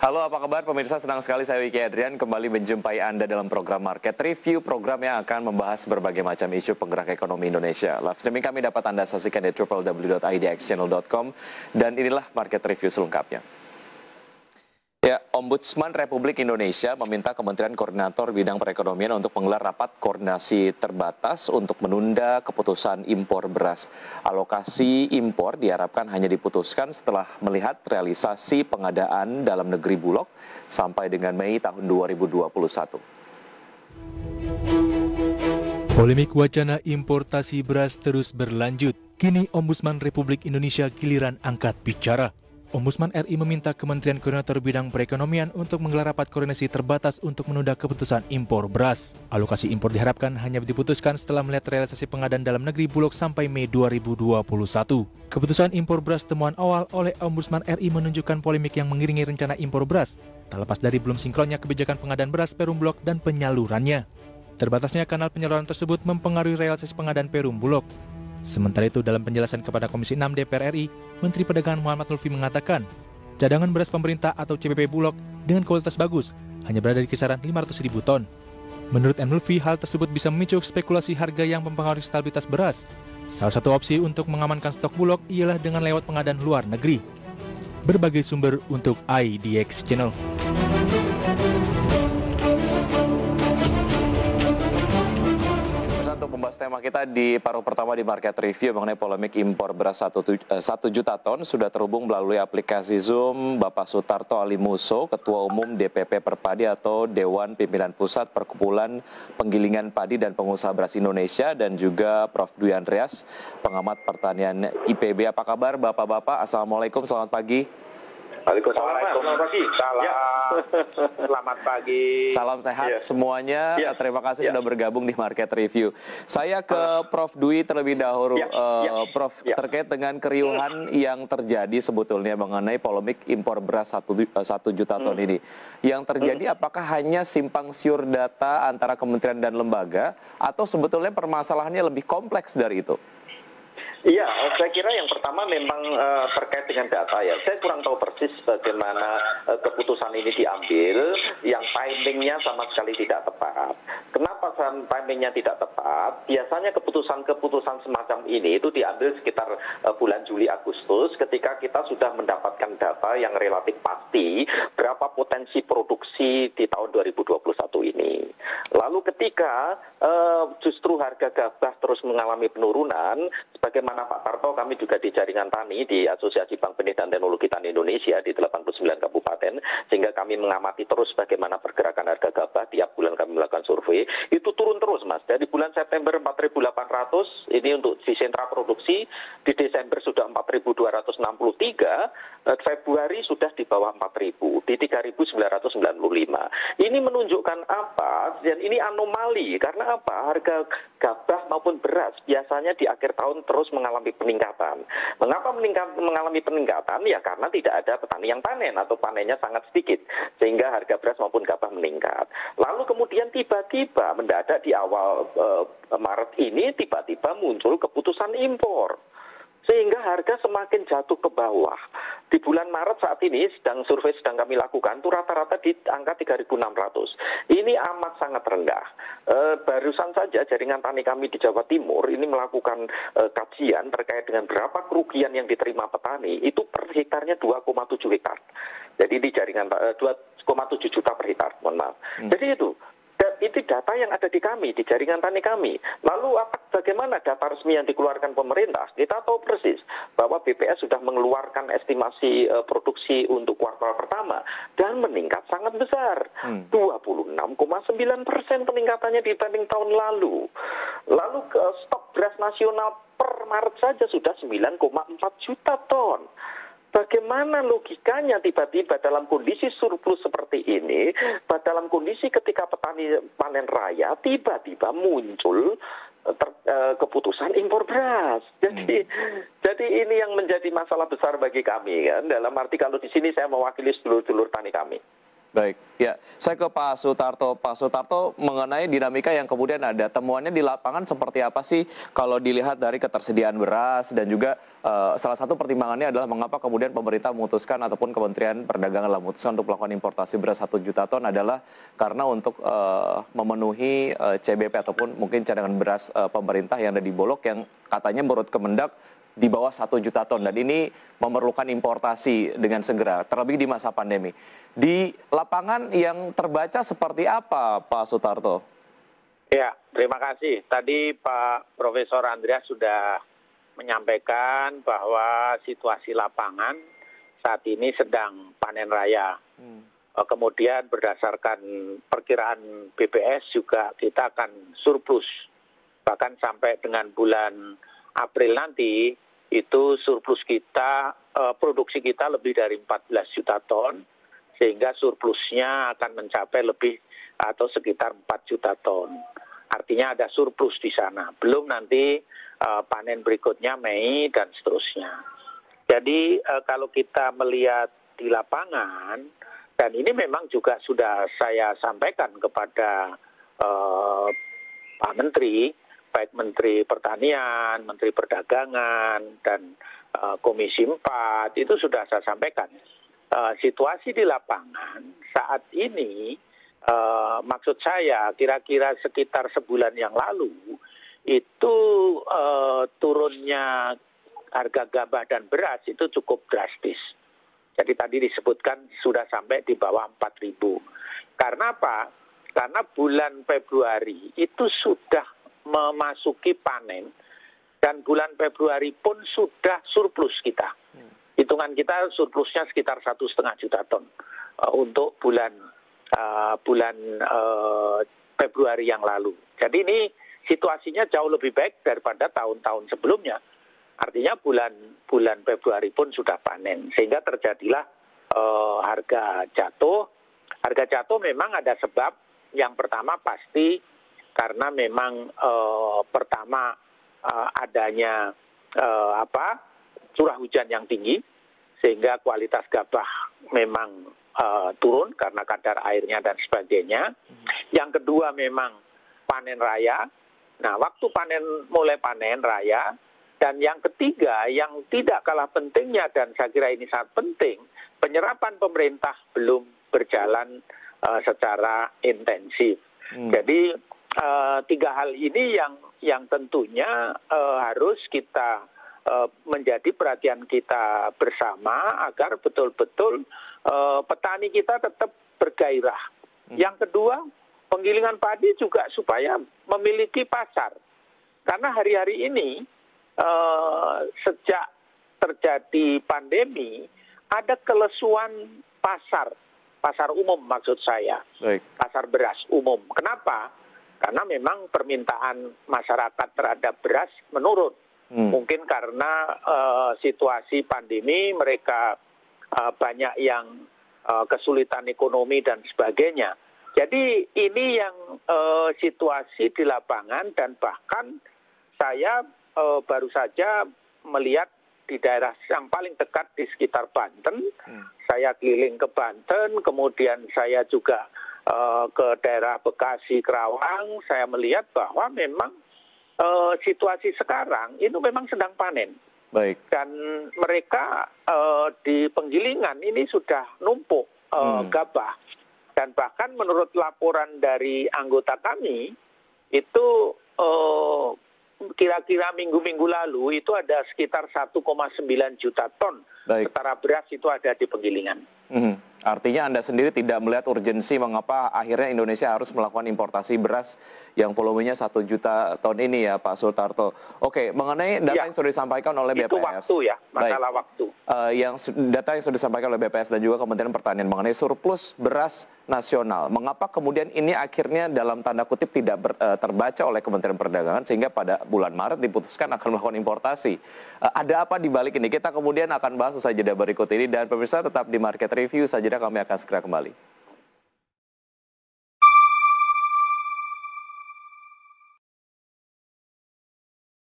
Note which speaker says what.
Speaker 1: Halo, apa kabar pemirsa? Senang sekali saya Wiki Adrian kembali menjumpai Anda dalam program Market Review, program yang akan membahas berbagai macam isu penggerak ekonomi Indonesia. Live streaming kami dapat Anda saksikan di www.idxchannel.com dan inilah Market Review selengkapnya. Ya, Ombudsman Republik Indonesia meminta Kementerian Koordinator Bidang Perekonomian untuk menggelar rapat koordinasi terbatas untuk menunda keputusan impor beras. Alokasi impor diharapkan hanya diputuskan setelah melihat realisasi pengadaan dalam negeri Bulog sampai dengan Mei tahun 2021.
Speaker 2: Polemik wacana importasi beras terus berlanjut. Kini Ombudsman Republik Indonesia giliran angkat bicara. Ombudsman RI meminta Kementerian Koordinator Bidang Perekonomian untuk menggelar rapat koordinasi terbatas untuk menunda keputusan impor beras. Alokasi impor diharapkan hanya diputuskan setelah melihat realisasi pengadaan dalam negeri Bulog sampai Mei 2021. Keputusan impor beras temuan awal oleh Ombudsman RI menunjukkan polemik yang mengiringi rencana impor beras, tak lepas dari belum sinkronnya kebijakan pengadaan beras Perum Bulog dan penyalurannya. Terbatasnya kanal penyaluran tersebut mempengaruhi realisasi pengadaan Perum Bulog. Sementara itu, dalam penjelasan kepada Komisi 6 DPR RI, Menteri Perdagangan Muhammad Lutfi mengatakan, cadangan beras pemerintah atau CBP Bulog dengan kualitas bagus hanya berada di kisaran 500.000 ton. Menurut M. Lutfi, hal tersebut bisa memicu spekulasi harga yang mempengaruhi stabilitas beras. Salah satu opsi untuk mengamankan stok Bulog ialah dengan lewat pengadaan luar negeri. Berbagai sumber untuk IDX Channel.
Speaker 1: Membahas tema kita di paruh pertama di Market Review mengenai polemik impor beras 1 juta ton sudah terhubung melalui aplikasi Zoom Bapak Sutarto Alimuso, Ketua Umum DPP Perpadi atau Dewan Pimpinan Pusat Perkumpulan Penggilingan Padi dan Pengusaha Beras Indonesia, dan juga Prof. Dwi Andreas, pengamat pertanian IPB. Apa kabar Bapak-Bapak? Assalamualaikum, selamat pagi.
Speaker 3: Waalaikumsalam. Selamat pagi. Selamat pagi.
Speaker 1: Salam sehat semuanya. Terima kasih sudah bergabung di Market Review. Saya ke Prof. Dwi terlebih dahulu. Prof, terkait dengan keriuhan yang terjadi sebetulnya mengenai polemik impor beras 1 juta ton ini. Yang terjadi apakah hanya simpang siur data antara kementerian dan lembaga, atau sebetulnya permasalahannya lebih kompleks dari itu?
Speaker 3: Iya, saya kira yang pertama memang terkait dengan data ya. Saya kurang tahu persis bagaimana keputusan ini diambil, yang timingnya sama sekali tidak tepat. Kenapa timingnya tidak tepat? Biasanya keputusan-keputusan semacam ini itu diambil sekitar bulan Juli Agustus ketika kita sudah mendapatkan data yang relatif pasti berapa potensi produksi di tahun 2021 ini. Lalu ketika justru harga gabah terus mengalami penurunan, sebagaimana Pak Tarto, kami juga di jaringan tani di Asosiasi Bank Benih dan Teknologi Tani Indonesia di 89 kabupaten, sehingga kami mengamati terus bagaimana pergerakan harga gabah. Tiap bulan kami melakukan survei, itu turun terus Mas. Dari bulan September 4.800, ini untuk di sentra produksi, di Desember sudah 4.263, Februari sudah di bawah 4.000, di 3.995. Ini menunjukkan apa? Dan ini anomali, karena apa? Harga gabah maupun beras biasanya di akhir tahun terus mengalami peningkatan. Mengapa mengalami peningkatan? Ya karena tidak ada petani yang panen atau panennya sangat sedikit, sehingga harga beras maupun gabah meningkat. Lalu kemudian tiba-tiba mendadak di awal Maret ini tiba-tiba muncul keputusan impor, sehingga harga semakin jatuh ke bawah. Di bulan Maret saat ini survei sedang kami lakukan, itu rata-rata di angka 3.600. Ini amat sangat rendah. Barusan saja jaringan tani kami di Jawa Timur ini melakukan kajian terkait dengan berapa kerugian yang diterima petani, itu per hektarnya 2,7 hektar. Jadi di jaringan 2,7 juta per hektar, mohon maaf. Jadi itu data yang ada di kami, di jaringan tani kami. Lalu bagaimana data resmi yang dikeluarkan pemerintah? Kita tahu persis bahwa BPS sudah mengeluarkan estimasi produksi untuk kuartal pertama dan meningkat sangat besar. 26,9% peningkatannya dibanding tahun lalu. Lalu stok beras nasional per Maret saja sudah 9,4 juta ton. Bagaimana logikanya tiba-tiba dalam kondisi surplus seperti ini, dalam kondisi ketika petani panen raya, tiba-tiba muncul keputusan impor beras. Jadi ini yang menjadi masalah besar bagi kami kan. Dalam arti kalau di sini saya mewakili sedulur-sedulur tani kami.
Speaker 1: Baik, ya. Saya ke Pak Sutarto. Pak Sutarto, mengenai dinamika yang kemudian ada, temuannya di lapangan seperti apa sih kalau dilihat dari ketersediaan beras dan juga salah satu pertimbangannya adalah mengapa kemudian pemerintah memutuskan ataupun Kementerian Perdagangan memutuskan untuk melakukan importasi beras 1 juta ton adalah karena untuk memenuhi CBP ataupun mungkin cadangan beras pemerintah yang ada di Bulog yang katanya menurut Kemendak di bawah 1 juta ton dan ini memerlukan importasi dengan segera, terlebih di masa pandemi. Di lapangan yang terbaca seperti apa, Pak Sutarto?
Speaker 4: Ya, terima kasih. Tadi Pak Profesor Andreas sudah menyampaikan bahwa situasi lapangan saat ini sedang panen raya. Kemudian berdasarkan perkiraan BPS juga kita akan surplus. Bahkan sampai dengan bulan April nanti, itu surplus kita, produksi kita lebih dari 14 juta ton, sehingga surplusnya akan mencapai lebih atau sekitar 4 juta ton. Artinya ada surplus di sana. Belum nanti panen berikutnya Mei dan seterusnya. Jadi kalau kita melihat di lapangan, dan ini memang juga sudah saya sampaikan kepada Pak Menteri, baik Menteri Pertanian, Menteri Perdagangan, dan Komisi 4, itu sudah saya sampaikan. Situasi di lapangan saat ini, maksud saya kira-kira sekitar sebulan yang lalu, itu turunnya harga gabah dan beras itu cukup drastis. Jadi tadi disebutkan sudah sampai di bawah 4.000. Karena apa? Karena bulan Februari itu sudah memasuki panen dan bulan Februari pun sudah surplus kita. Hitungan kita surplusnya sekitar 1,5 juta ton untuk bulan Februari yang lalu. Jadi ini situasinya jauh lebih baik daripada tahun-tahun sebelumnya. Artinya bulan Februari pun sudah panen, sehingga terjadilah harga jatuh. Harga jatuh memang ada sebab. Yang pertama pasti karena memang pertama adanya curah hujan yang tinggi, sehingga kualitas gabah memang turun karena kadar airnya dan sebagainya. Yang kedua memang panen raya. Nah, waktu mulai panen raya. Dan yang ketiga, yang tidak kalah pentingnya dan saya kira ini sangat penting, penyerapan pemerintah belum berjalan secara intensif. Jadi 3 hal ini yang tentunya harus kita menjadi perhatian kita bersama agar betul-betul petani kita tetap bergairah. Yang kedua, penggilingan padi juga supaya memiliki pasar. Karena hari-hari ini sejak terjadi pandemi, ada kelesuan pasar umum maksud saya, pasar beras umum. Kenapa? Karena memang permintaan masyarakat terhadap beras menurun. Mungkin karena situasi pandemi mereka banyak yang kesulitan ekonomi dan sebagainya. Jadi ini yang situasi di lapangan dan bahkan saya baru saja melihat di daerah yang paling dekat di sekitar Banten. Saya keliling ke Banten, kemudian saya juga ke daerah Bekasi, Kerawang. Saya melihat bahwa memang situasi sekarang itu memang sedang panen.
Speaker 1: Baik.
Speaker 4: Dan mereka di penggilingan ini sudah numpuk gabah. Dan bahkan menurut laporan dari anggota kami, itu kira-kira minggu-minggu lalu itu ada sekitar 1,9 juta ton setara beras itu ada di penggilingan.
Speaker 1: Artinya Anda sendiri tidak melihat urgensi mengapa akhirnya Indonesia harus melakukan importasi beras yang volumenya 1 juta ton ini ya Pak Sutarto. Oke, mengenai data yang sudah disampaikan oleh BPS.
Speaker 4: Itu waktu ya, masalah waktu.
Speaker 1: Data yang sudah disampaikan oleh BPS dan juga Kementerian Pertanian mengenai surplus beras nasional. Mengapa kemudian ini akhirnya dalam tanda kutip tidak terbaca oleh Kementerian Perdagangan sehingga pada bulan Maret diputuskan akan melakukan importasi. Ada apa di balik ini? Kita kemudian akan bahas usai jeda berikut ini dan pemirsa tetap di Market Review saja kami akan segera kembali.